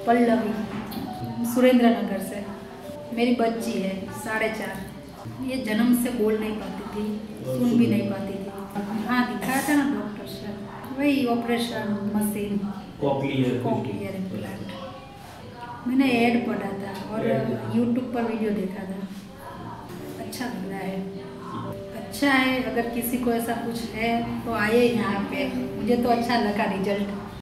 पल्लवी, सुरेंद्र नगर से। मेरी बच्ची है 4.5। ये जन्म से बोल नहीं पाती थी, सुन भी नहीं पाती थी। हाँ, दिखाया था ना डॉक्टर से, वही ऑपरेशन मशीन, कॉक्लियर इम्प्लांट। मैंने ऐड पढ़ा था और यूट्यूब पर वीडियो देखा था। अच्छा लग रहा है, अच्छा है। अगर किसी को ऐसा कुछ है तो आइए यहाँ पे, मुझे तो अच्छा लगा रिजल्ट।